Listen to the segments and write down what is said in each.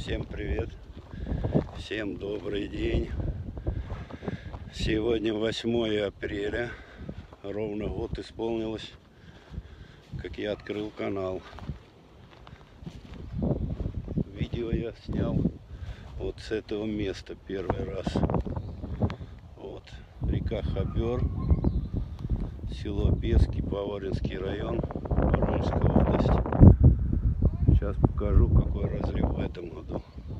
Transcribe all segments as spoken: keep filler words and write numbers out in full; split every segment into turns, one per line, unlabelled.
Всем привет, всем добрый день. Сегодня восьмое апреля, ровно год исполнилось, как я открыл канал. Видео я снял вот с этого места первый раз. Вот река Хобер, село Пески, Поворинский район, Воронежская область. Сейчас покажу, какой разлив в этом году.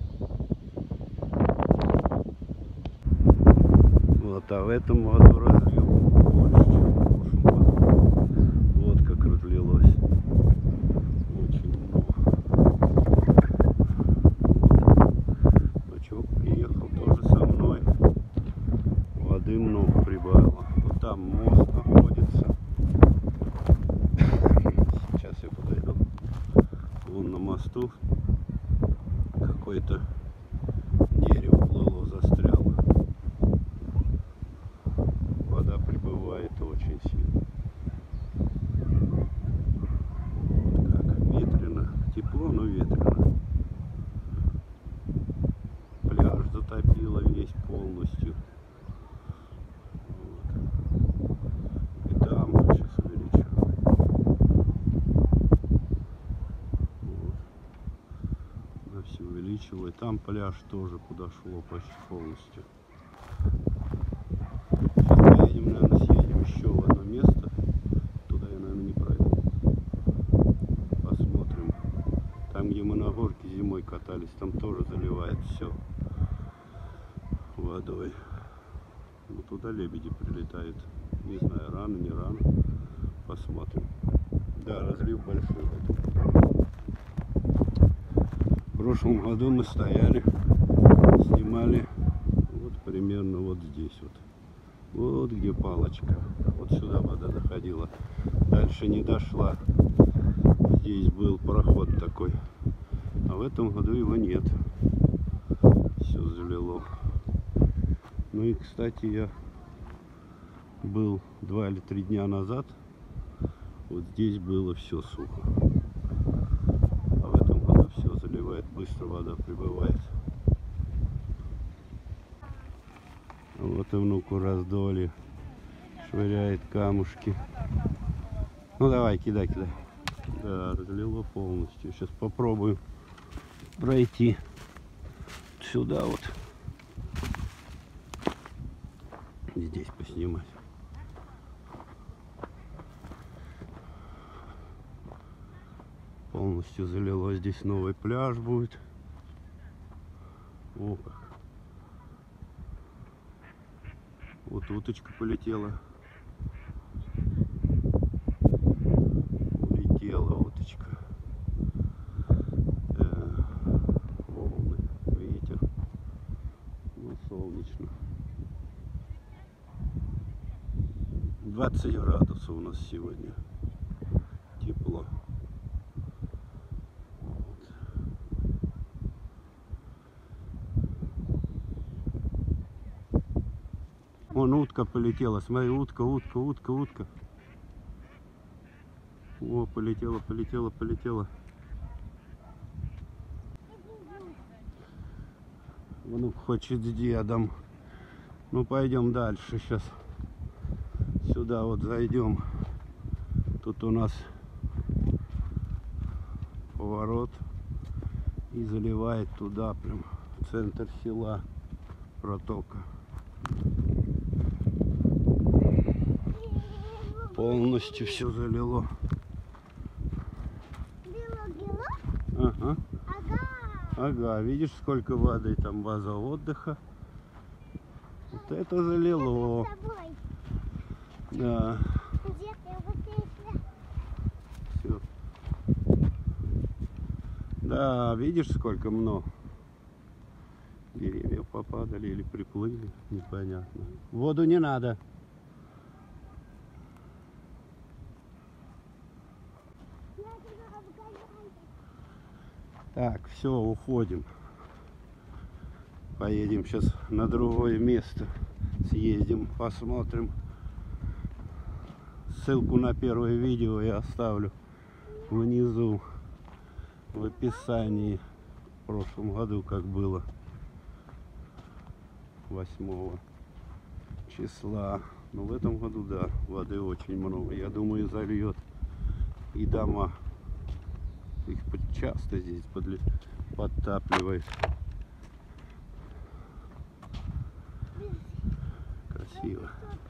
Вот, а в этом году разлив больше, чем в прошлом году. Вот как разлилось. Очень много. Бачок приехал тоже со мной. Воды много прибавило. Вот там мост находится. Сейчас я подойду. Вон на мосту какое-то дерево плыло, застряло. Вода прибывает очень сильно. Вот как ветрено. Тепло, но ветрено. Пляж затопило весь полностью. Вот. И там сейчас увеличу. Вот. Все увеличило. И там пляж тоже подошло почти полностью. Поедем, наверное, съедем еще в одно место. Туда я, наверное, не пройду. Посмотрим. Там, где мы на горке зимой катались, там тоже заливает все водой. Ну, туда лебеди прилетают. Не знаю, рано, не рано. Посмотрим. Да, разлив большой. В прошлом году мы стояли, снимали вот примерно вот здесь вот. Вот где палочка. Вот сюда вода доходила. Дальше не дошла. Здесь был проход такой. А в этом году его нет. Все залило. Ну и, кстати, я был два или три дня назад. Вот здесь было все сухо. А в этом году все заливает. Быстро вода прибывает. Вот и внуку раздолье, швыряет камушки. Ну давай, кидай, кидай. Да, разлило полностью. Сейчас попробую пройти сюда вот. Здесь поснимать. Полностью залило. Здесь новый пляж будет. О, как. Вот уточка полетела. Улетела уточка. Э, волны, ветер. Ну, солнечно. двадцать градусов у нас сегодня. Тепло. Вон утка полетела. Смотри, утка, утка, утка, утка. О, полетела, полетела, полетела. Внук хочет с дедом. Ну, пойдем дальше сейчас. Сюда вот зайдем. Тут у нас поворот. И заливает туда, прям в центр села протока. Полностью все залило. Ага. Ага, видишь, сколько воды, там база отдыха. Вот это залило. Да. Все. Да, видишь, сколько много. Деревья попадали или приплыли, непонятно. Воду не надо. Так, все, уходим. Поедем сейчас на другое место. Съездим, посмотрим. Ссылку на первое видео я оставлю внизу в описании. в прошлом году, как было восьмого числа. Но в этом году, да, воды очень много. Я думаю, зальет и дома. Их часто здесь подли... подтапливает. Красиво.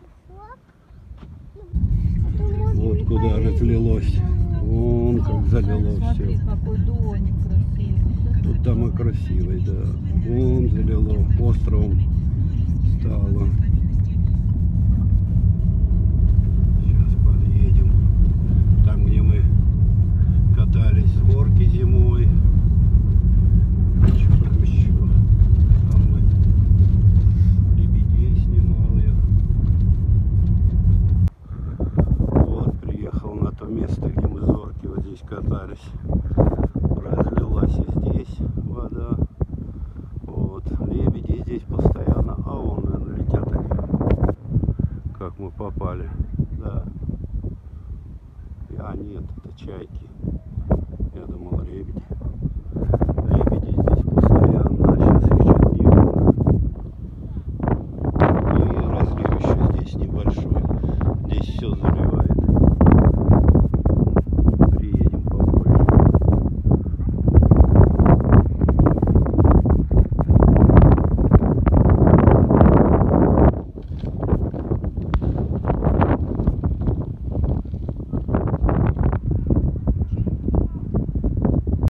Вот куда разлилось. Вон как залило
Смотри,
все.
какой домик красивый.
Тут дома красивые, да. Вон залило. Островом стало. Сейчас подъедем. Там, где мы катались с горки зимой. Что там еще? Там мы лебедей снимал я. Вот, приехал на то место, где мы с горки вот здесь катались. Разлилась и здесь вода. Вот, лебеди здесь постоянно. А вон, наверное, летят они. Как мы попали. Да. А нет, это чайки. Я думал, лебеди.